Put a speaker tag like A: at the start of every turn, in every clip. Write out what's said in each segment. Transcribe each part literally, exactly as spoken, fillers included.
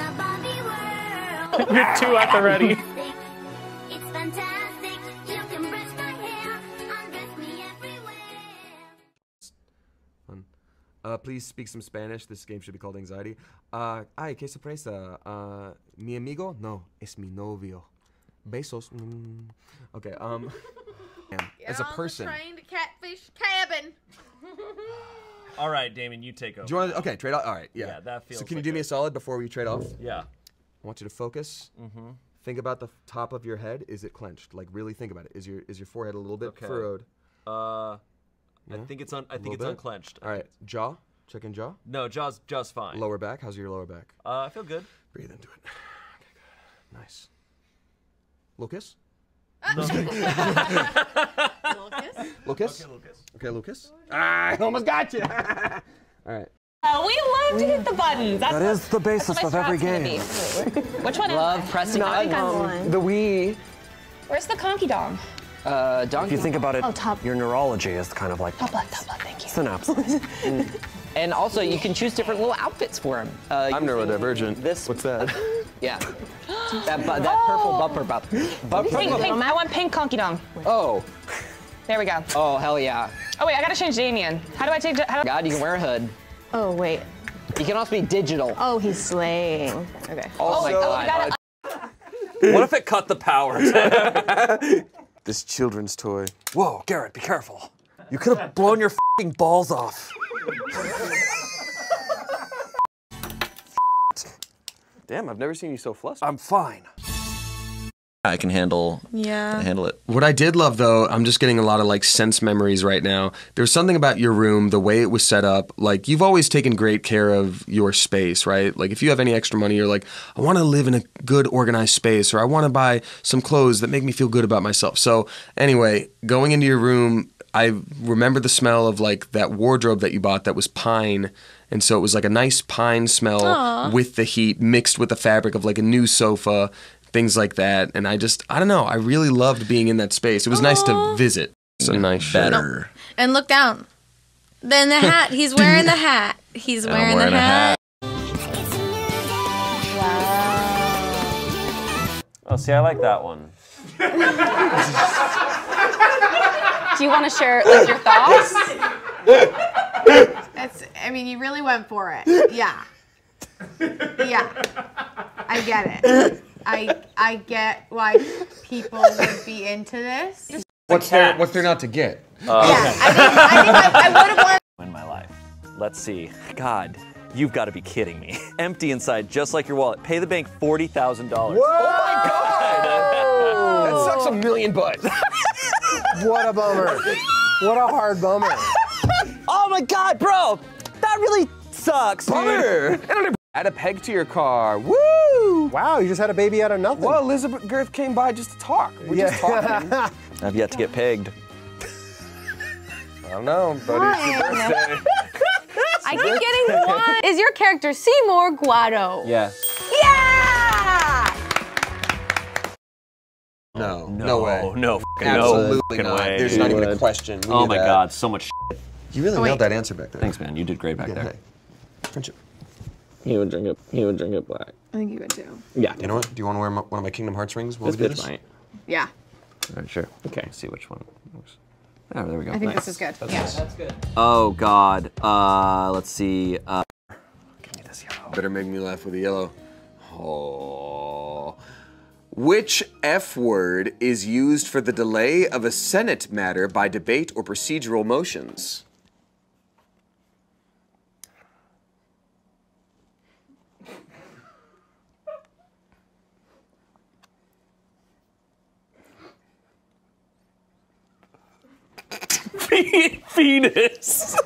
A: You're two at the ready.
B: It's fantastic. You can brush my hair, undress me everywhere.
C: Fun. Uh, please speak some Spanish. This game should be called Anxiety. Uh, ay, qué sorpresa. Uh, mi amigo? No, es mi novio. Besos. Mm. Okay. Um. As a person.
D: Train to Catfish Cabin.
A: All right, Damien, you take over.
C: Do you want to? Okay, trade off. All right. Yeah.
A: Yeah, that feels.
C: So can
A: like
C: you do me
A: a
C: a solid before we trade off?
A: Yeah.
C: I want you to focus.
A: Mm-hmm.
C: Think about the top of your head. Is it clenched? Like really think about it. Is your is your forehead a little bit
A: Okay.
C: furrowed?
A: Uh,
C: Yeah?
A: I think it's on. I think
C: little
A: it's
C: bit?
A: unclenched.
C: All right. Jaw. Check in jaw.
A: No, jaw's jaw's fine.
C: Lower back. How's your lower back?
A: Uh, I feel good.
C: Breathe into it. Okay, good. Nice. Little kiss.
D: Little kiss?
C: Little kiss.
A: Okay, Lucas.
C: Okay, Lucas. Ah, I almost got you. All right.
E: Oh, we love to hit the buttons. That's
F: That is the basis of every game.
E: Which one
G: Love
E: is
G: pressing
E: I think I'm
G: buttons.
E: one.
F: The Wii.
E: Where's the conky dong?
G: Uh,
F: If
G: donkey.
F: you think about it,
E: Oh, top.
F: your neurology is kind of like
E: Top left, top left, thank you.
F: synapses.
G: And also, you can choose different little outfits for him. Uh,
C: I'm
G: using
C: neurodivergent.
G: This.
C: What's that?
G: Yeah. that bu that purple bumper bump. Bumper.
E: Pink, pink. I want pink conky dong.
G: Oh.
E: There we go.
G: Oh, hell yeah.
E: Oh wait, I gotta change Damien. How do I change it? How do
G: God, you can wear a hood.
H: Oh, wait.
G: You can also be digital.
H: Oh, he's slaying. Okay.
G: Oh, my
E: oh,
G: God.
E: gotta-
A: What if it cut the power?
C: This children's toy.
F: Whoa, Garrett, be careful. You could have blown your f***ing balls off.
C: Damn, I've never seen you so flustered.
F: I'm fine.
I: I can handle.
H: Yeah.
I: Handle it.
C: What I did love, though, I'm just getting a lot of like sense memories right now. There's something about your room, the way it was set up. Like you've always taken great care of your space, right? Like if you have any extra money, you're like, I want to live in a good, organized space, or I want to buy some clothes that make me feel good about myself. So anyway, going into your room, I remember the smell of like that wardrobe that you bought that was pine. And so it was like a nice pine smell
H: Aww.
C: with the heat mixed with the fabric of like a new sofa. Things like that, and I just, I don't know, I really loved being in that space. It was nice to visit. It's a nice shirt.
I: Better.
H: And look down. Then the hat. He's wearing the hat. He's wearing,
I: I'm wearing
H: the
I: a
H: hat.
A: Oh, see, I like that one.
E: Do you want to share like your thoughts?
D: That's. I mean, you really went for it. Yeah. Yeah. I get it. I I get why people would be into this.
C: What's there, what's there not to get?
A: Uh,
D: Yeah. I think I, think I, I would have wanted.
A: in my life. Let's see. God, you've got to be kidding me. Empty inside, just like your wallet. Pay the bank forty thousand dollars.
F: Oh my God!
C: That sucks a million butts.
F: What a bummer. What a hard bummer.
A: Oh my God, bro! That really sucks,
C: Bummer. Add a peg to your car. Woo!
F: Wow, you just had a baby out of nothing.
C: Well, Elizabeth Girth came by just to talk. We're just talking.
A: I've yet to get pegged.
C: I don't know, buddy. It's your birthday.
H: I keep getting one. Is your character Seymour Guado?
A: Yeah.
H: Yeah!
C: No, no, way.
A: No, f***ing
C: Absolutely
A: no
C: not.
A: way.
C: There's not even a question. We
A: Oh
C: knew
A: my
C: that.
A: God, so much shit.
C: You really
D: Oh, wait.
C: nailed that answer back there.
A: Thanks, man. You did great back
C: Yeah,
A: there.
C: hey. Friendship.
A: He would drink it. He would drink it black.
D: I think you would too.
A: Yeah.
C: You know what? Do you want to wear my, one of my Kingdom Hearts rings while
A: This
C: we do
A: bitch
C: this?
A: might.
D: Yeah.
A: All right, sure. Okay. Let's see which one works. Oh, there we go.
D: I think
A: Nice.
D: this is good. Yeah.
G: That's good.
A: Oh God. Uh, let's see. Uh,
C: Give me this yellow. Better make me laugh with the yellow. Oh. Which F word is used for the delay of a Senate matter by debate or procedural motions?
A: Penis.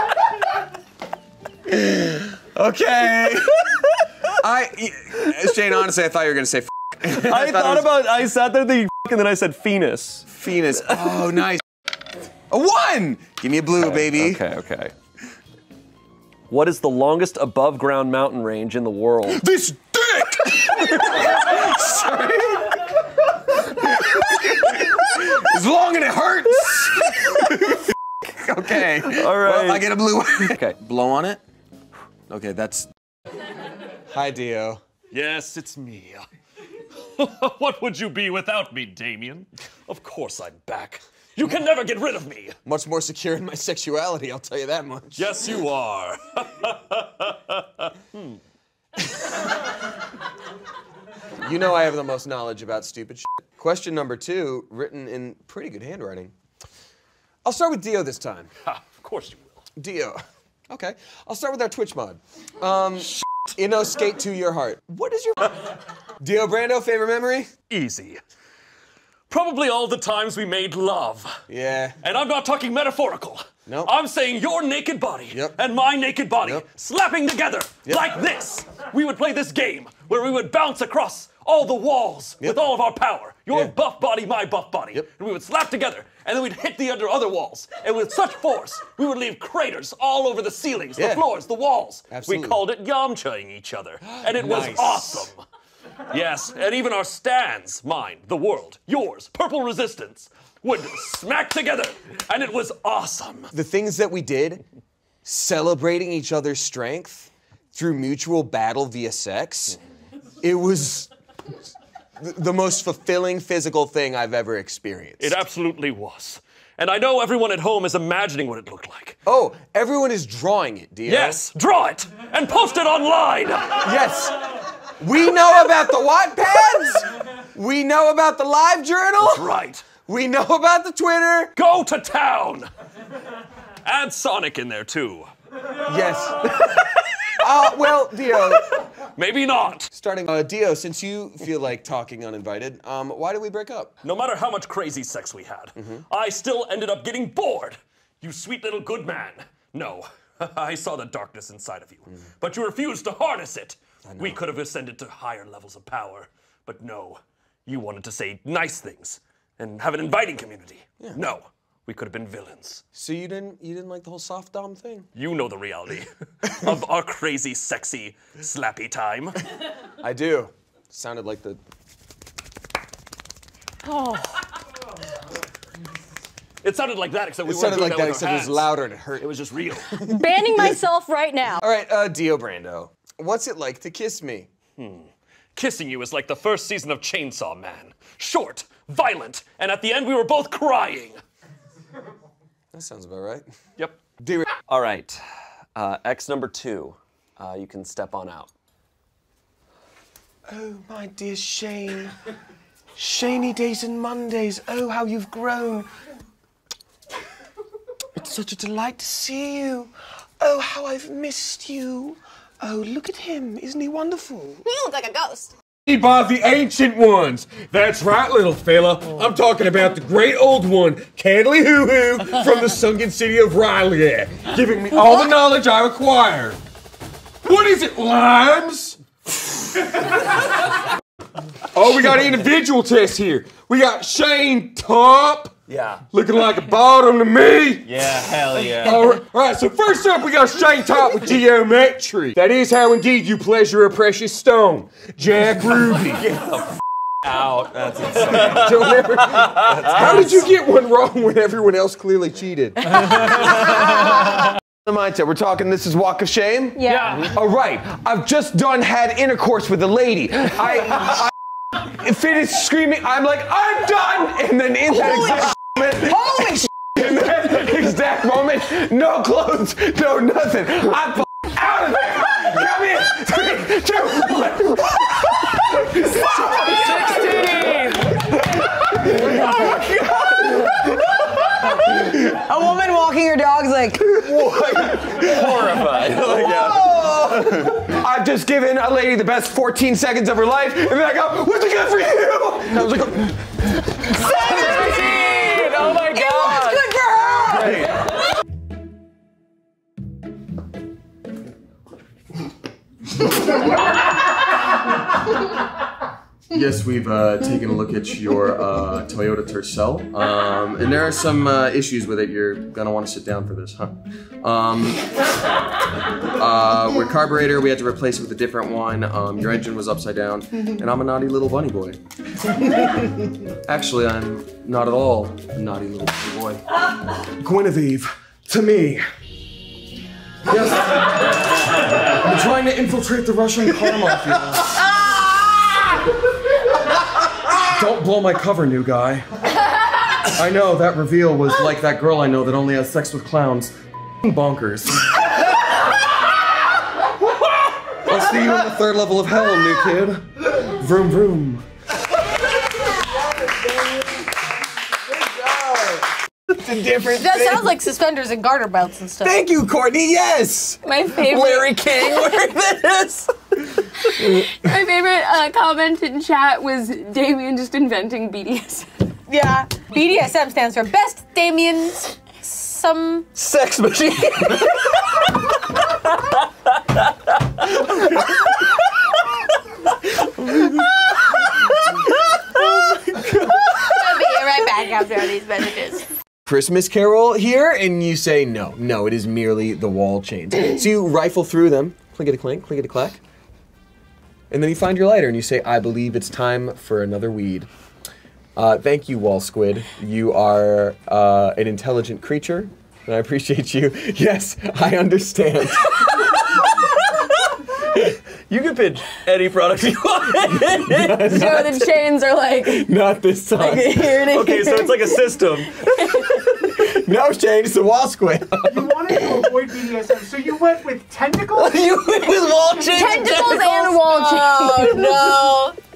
C: Okay. I, Shane, honestly, I thought you were gonna say. F
A: I,
C: I
A: thought,
C: thought it was-
A: about. I sat there thinking, f- and then I said penis.
C: Phoenix. Oh, nice. A one. Give me a blue, baby.
A: Okay. Okay. What is the longest above ground mountain range in the world?
C: This dick. Sorry. It's long and it hurts. Okay.
A: All right.
C: Well, I get a blue one. Okay. Blow on it. Okay, that's. Hi, Dio.
A: Yes, it's me. What would you be without me, Damien? Of course I'm back. You can never get rid of me.
C: Much more secure in my sexuality, I'll tell you that much.
A: Yes, you are.
C: hmm. You know I have the most knowledge about stupid shit. Question number two, written in pretty good handwriting. I'll start with Dio this time.
A: Ha, of course you will.
C: Dio. Okay. I'll start with our Twitch mod. Um, Inno skate to your heart. What is your Dio Brando favorite memory?
A: Easy. Probably all the times we made love.
C: Yeah.
A: And I'm not talking metaphorical.
C: No. Nope.
A: I'm saying your naked body
C: yep.
A: and my naked body
C: yep.
A: slapping together
C: yep.
A: like this. We would play this game where we would bounce across all the walls yep. with all of our power. Your yeah. buff body, my buff body.
C: Yep.
A: And we would slap together, and then we'd hit the under other walls. And with such force, we would leave craters all over the ceilings,
C: yeah.
A: the floors, the walls.
C: Absolutely.
A: We called it Yamchaing each other. And it
C: nice.
A: was awesome. Yes, and even our stands, mine, the world, yours, Purple Resistance, would smack together, and it was awesome.
C: The things that we did, celebrating each other's strength through mutual battle via sex, it was the most fulfilling physical thing I've ever experienced.
A: It absolutely was. And I know everyone at home is imagining what it looked like.
C: Oh, everyone is drawing it, Dio.
A: Yes, draw it, and post it online.
C: Yes. We know about the Wattpads. We know about the live journal.
A: That's right.
C: We know about the Twitter.
A: Go to town. Add Sonic in there, too.
C: Yes. uh, well, Dio.
A: Maybe not.
C: Starting, uh, Dio, since you feel like talking uninvited, um, why did we break up?
A: No matter how much crazy sex we had, mm-hmm. I still ended up getting bored. You sweet little good man. No, I saw the darkness inside of you, mm. but you refused to harness it. We could have ascended to higher levels of power, but no. You wanted to say nice things and have an inviting community. Yeah. No, we could have been villains.
C: So you didn't you didn't like the whole soft dom thing?
A: You know the reality of our crazy, sexy, slappy time.
C: I do. Sounded like the...
H: Oh.
A: It sounded like that, except we
C: it
A: weren't
C: sounded
A: doing
C: like
A: that,
C: that,
A: with
C: except
A: our
C: it was
A: hands.
C: louder and it hurt.
A: It was just real.
H: Banning myself right now.
C: All right, uh, Dio Brando. What's it like to kiss me?
A: Hmm. Kissing you is like the first season of Chainsaw Man. Short, violent, and at the end we were both crying.
C: That sounds about right.
A: Yep.
C: Dio.
J: All right, uh, X number two. Uh, you can step on out.
C: Oh, my dear Shayne. Shany days and Mondays. Oh, how you've grown. It's such a delight to see you. Oh, how I've missed you. Oh, look at him. Isn't he wonderful?
H: You look like a ghost.
K: By the ancient ones. That's right, little fella. I'm talking about the great old one, Cadley Hoo Hoo, from the sunken city of Riley, giving me all the knowledge I require. What is it, limes? Oh, we got an individual test here. We got Shayne top.
J: Yeah.
K: Looking like a bottom to me.
J: Yeah, hell yeah.
K: All right, all right, so first up we got Shayne top with geometry. That is how indeed you pleasure a precious stone. Jack Ruby.
J: Get the f out. That's insane.
K: Don't ever, That's how did you get one wrong when everyone else clearly cheated?
C: The mindset. We're talking, this is Walk of Shame?
H: Yeah.
C: yeah. All right. I've just done had intercourse with a lady. I, I finished screaming. I'm like, I'm done. And then in that exact moment, holy shit. In that exact moment, no clothes, no nothing. I'm out of there. Come in. Three, two, one. sixteen. Oh my God.
L: A woman walking her dog's like,
J: horrified. Like, yeah.
C: I've just given a lady the best fourteen seconds of her life, and then I go, what's it good for you? And I was like,
J: seventeen! Oh my God!
L: It was good for her!
C: Yes, we've uh, taken a look at your uh, Toyota Tercel, um, and there are some uh, issues with it. You're gonna want to sit down for this, huh? Um, uh, your carburetor, we had to replace it with a different one. Um, your engine was upside down, and I'm a naughty little bunny boy. Actually, I'm not at all a naughty little bunny boy. Guinevere, to me. Yes. I'm trying to infiltrate the Russian car mafia. Don't blow my cover, new guy. I know that reveal was like that girl I know that only has sex with clowns. Bonkers. I'll see you in the third level of hell, new kid. Vroom vroom.
L: It's a different
H: That
L: thing.
H: sounds like suspenders and garter belts and stuff.
L: Thank you, Courtney. Yes.
H: My favorite.
L: Larry King wearing this.
E: My favorite uh, comment in chat was Damien just inventing B D S M.
H: Yeah. B D S M stands for Best Damien's Some
L: Sex Machine.
H: I'll be right back after these messages.
L: Christmas Carol here, and you say no. No, it is merely the wall chains. So you rifle through them, clinkety clink, clinkety clack, and then you find your lighter and you say, I believe it's time for another weed. Uh, thank you, Wall Squid. You are uh, an intelligent creature, and I appreciate you. Yes, I understand.
J: You can pitch any product you want.
E: Joe, the chains are like.
L: Not this time.
E: Okay, here it is.
J: Okay, so it's like a system.
L: No, Shane, it's the Wall Squid.
M: You wanted to avoid B D S M, so you went with tentacles?
L: You went with wall chains?
E: Tentacles and wall chains.
H: Oh, no.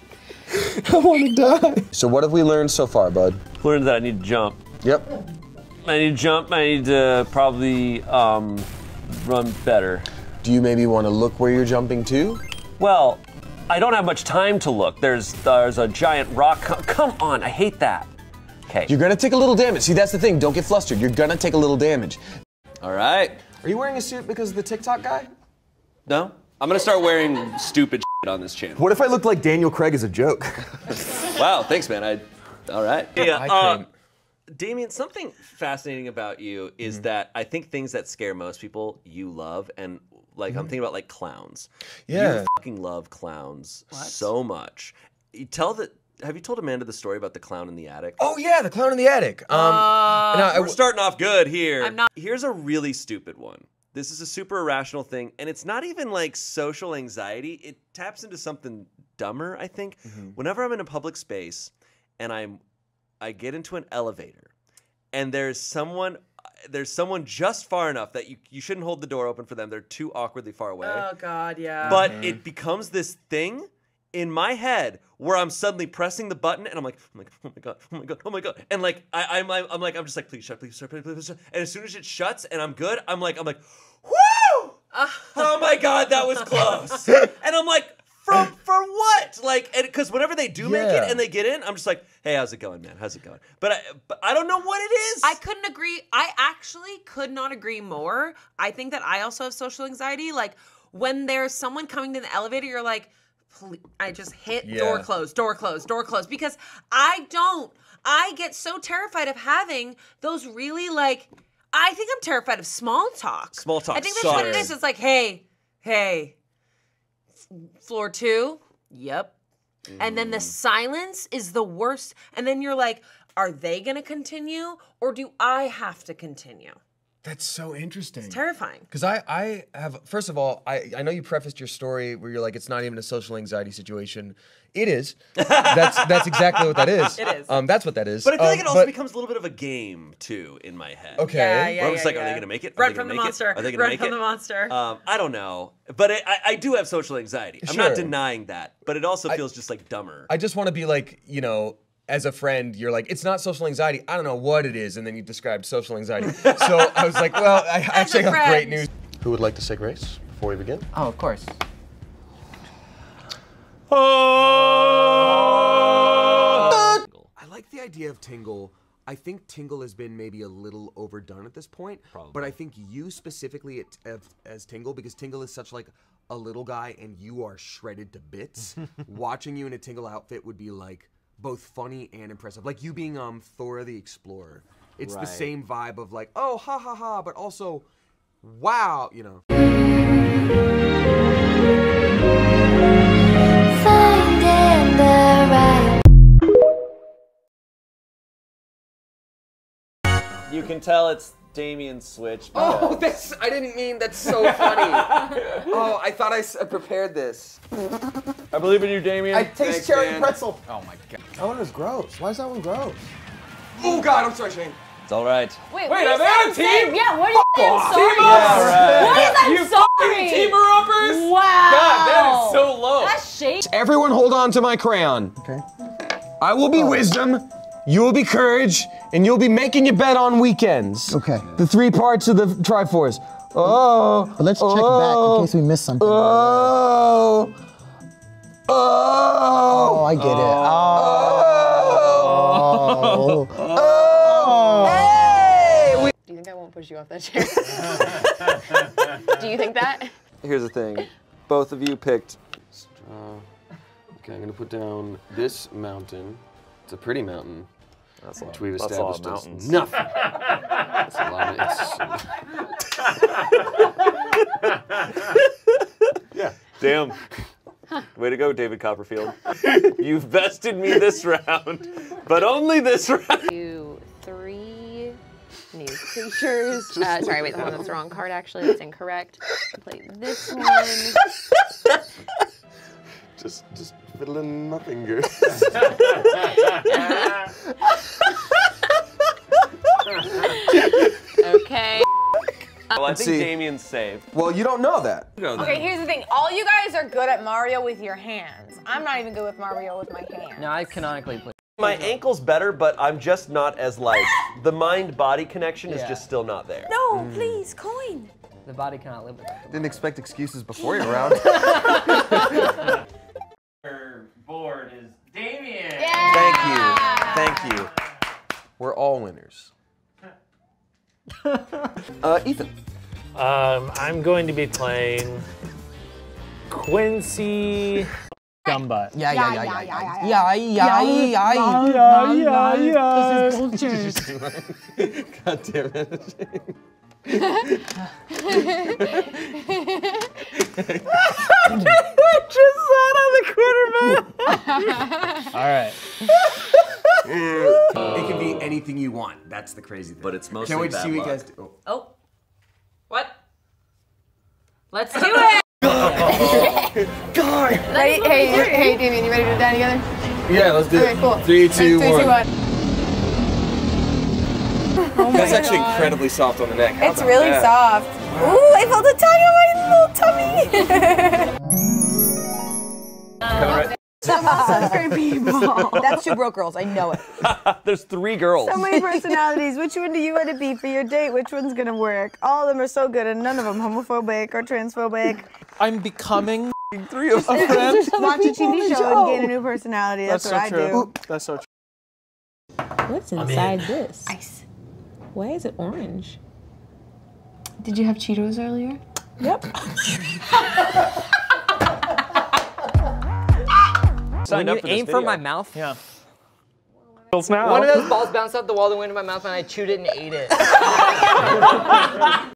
L: I want to die. So what have we learned so far, bud?
J: Learned that I need to jump.
L: Yep.
J: I need to jump. I need to probably um, run better.
L: Do you maybe want to look where you're jumping to?
J: Well, I don't have much time to look. There's there's a giant rock. Co Come on, I hate that. Okay.
L: You're gonna take a little damage. See, that's the thing. Don't get flustered. You're gonna take a little damage.
J: All right.
L: Are you wearing a suit because of the TikTok guy?
J: No. I'm gonna start wearing stupid shit on this channel.
L: What if I looked like Daniel Craig as a joke?
J: Wow, thanks, man. I. All right. Yeah.
C: I
J: Uh,
C: think-
J: Damien, something fascinating about you is
C: Mm-hmm.
J: that I think things that scare most people, you love, and like I'm thinking about like clowns.
C: Yeah.
J: You fucking love clowns so much. You tell the. Have you told Amanda the story about the clown in the attic?
C: Oh yeah, the clown in the attic. Um,
J: Uh,
C: and I-
J: we're starting off good here.
H: I'm not-
J: Here's a really stupid one. This is a super irrational thing, and it's not even like social anxiety. It taps into something dumber, I think.
C: Mm-hmm.
J: Whenever I'm in a public space and I'm I get into an elevator and there's someone there's someone just far enough that you, you shouldn't hold the door open for them. They're too awkwardly far away.
H: Oh, God, yeah.
J: But it becomes this thing in my head where I'm suddenly pressing the button and I'm like, I'm like, oh my god, oh my god, oh my god, and like I, I'm, I'm like, I'm just like, please shut, please shut, please, please, please shut. And as soon as it shuts and I'm good, I'm like, I'm like, woo! Oh my god, that was close. And I'm like, from for what? Like, because whenever they do make
C: Yeah.
J: it and they get in, I'm just like, hey, how's it going, man? How's it going? But I, but I don't know what it is.
N: I couldn't agree. I actually could not agree more. I think that I also have social anxiety. Like when there's someone coming to the elevator, you're like, please, I just hit
C: Yeah.
N: door close, door close, door close. Because I don't, I get so terrified of having those really like, I think I'm terrified of small talk.
J: Small talk
N: I think that's what it
J: sucks.
N: is. It's like, hey, hey, floor two? Yep. And then the silence is the worst. And then you're like, are they going to continue or do I have to continue?
C: That's so interesting.
N: It's terrifying.
C: Because I, I have, first of all, I, I know you prefaced your story where you're like, it's not even a social anxiety situation. It is. That's that's exactly what that is.
N: It is.
C: Um, that's what that is.
J: But I feel
C: um,
J: like it also
C: but-
J: becomes a little bit of a game too in my head.
C: Okay.
N: Yeah, yeah,
J: Where I'm just
N: yeah,
J: like, are
N: yeah.
J: they gonna make it? Are
N: Run
J: they
N: from
J: gonna
N: the
J: make
N: monster.
J: It? Are they gonna
N: Run
J: make
N: from
J: it?
N: the monster.
J: Um, I don't know, but it, I, I do have social anxiety. I'm not
C: Sure.
J: denying that, but it also feels just like dumber.
C: I just want to be like, you know, as a friend, you're like, it's not social anxiety. I don't know what it is. And then you described social anxiety. So I was like, well, I actually have
N: friend.
C: great news. Who would like to say grace before we begin?
G: Oh, of course.
L: I like the idea of Tingle. I think Tingle has been maybe a little overdone at this point.
J: Probably.
L: But I think you specifically at, as, as Tingle, because Tingle is such like a little guy and you are shredded to bits. Watching you in a Tingle outfit would be like both funny and impressive. Like you being um Thora the Explorer. It's
J: Right.
L: the same vibe of like, oh, ha ha ha, but also, wow, you know.
B: Finding the right.
J: You can tell it's Damien's switch.
L: Oh, that's, I didn't mean, that's so funny. Oh, I thought I s- prepared this.
J: I believe in you, Damien.
L: I taste
J: Thanks,
L: cherry
J: man.
L: pretzel.
G: Oh my god.
L: That one was gross. Why is that one gross?
C: Oh God, I'm sorry, Shane.
I: It's all right.
H: Wait,
C: Wait,
H: what
C: I'm
H: are you
C: out,
H: saying?
C: team?
H: Yeah, what are you saying? I'm sorry.
C: Team up!
I: Yeah, right.
H: What is I'm
C: You
H: sorry?
C: fucking teamer uppers!
H: Wow.
C: God, that is so low.
H: That's shade.
C: Everyone hold on to my crayon.
M: Okay.
C: I will be wisdom, you will be courage, and you'll be making your bed on weekends.
M: Okay.
C: The three parts of the Triforce. Oh.
M: But let's check
C: oh,
M: back in case we missed something.
C: Oh. Oh.
M: Oh, I get it. Oh. Oh.
C: Hey! We
E: Do you think I won't push you off that chair? Do you think that?
C: Here's the thing. Both of you picked. Uh, okay, I'm gonna put down this mountain. It's a pretty mountain.
J: That's a lot,
C: which we've
J: that's a lot
C: established
J: of
C: as
J: mountains.
C: nothing. That's a lot of, it's,
J: Yeah. Damn. Way to go, David Copperfield. You vested me this round, but only this round.
E: Two, three new creatures. Uh, sorry, wait, that one was the wrong card actually. That's incorrect. Play this one.
C: just, just fiddling my fingers.
E: Okay.
J: Well, I
C: Let's
J: think
C: see.
J: Damien's safe.
C: Well, you don't know that.
D: Okay, here's the thing. All you guys are good at Mario with your hands. I'm not even good with Mario with my hands.
G: No, I canonically play.
J: My ankle's better, but I'm just not as like, the mind-body connection is
G: Yeah.
J: just still not there.
D: No, please, coin.
G: The body cannot live with that.
L: Didn't expect excuses before you're around.
O: Our board is Damien.
L: Thank you. Thank you. We're all winners. uh, Ethan.
O: Um, I'm going to be playing Quincy Gumbutt.
G: Yeah, yeah, yeah, yeah, yeah,
D: yeah,
G: yeah, yeah,
O: yeah, yeah, yeah.
G: This is
C: God damn it.
D: Just sat on the quarterback.
O: All right.
C: It can be anything you want. That's the crazy thing.
J: But it's mostly
C: Can't wait to
J: bad
C: see what you
J: luck.
C: guys do. Oh.
N: Oh. What? Let's do it!
C: God!
D: Ready? Hey, hey, Damien, you ready to do that together?
C: Yeah, let's do
D: Okay,
C: it.
D: cool.
C: Three, two,
D: Three, two,
C: one.
D: one. Oh my
C: That's actually
D: God.
C: incredibly soft on the neck. How
D: It's
C: about
D: really
C: that?
D: soft. Ooh, I felt a tug on my little tummy. Such great people. That's two broke girls. I know it.
J: There's three girls.
P: So many personalities. Which one do you want to be for your date? Which one's gonna work? All of them are so good, and none of them homophobic or transphobic.
G: I'm becoming
J: three of them.
P: Watch a T V show and gain a new personality. That's,
G: That's
P: what
G: so
P: I
G: true.
P: do.
G: That's so true.
Q: What's inside this? Ice. Why is it orange?
E: Did you have Cheetos earlier?
Q: Yep.
G: When you aim for my mouth,
O: yeah.
G: One of those balls bounced off the wall and went into my mouth, and I chewed it and ate it.